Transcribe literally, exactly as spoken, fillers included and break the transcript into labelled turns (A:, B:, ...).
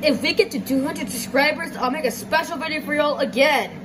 A: if we get to two hundred subscribers, I'll make a special video for y'all again.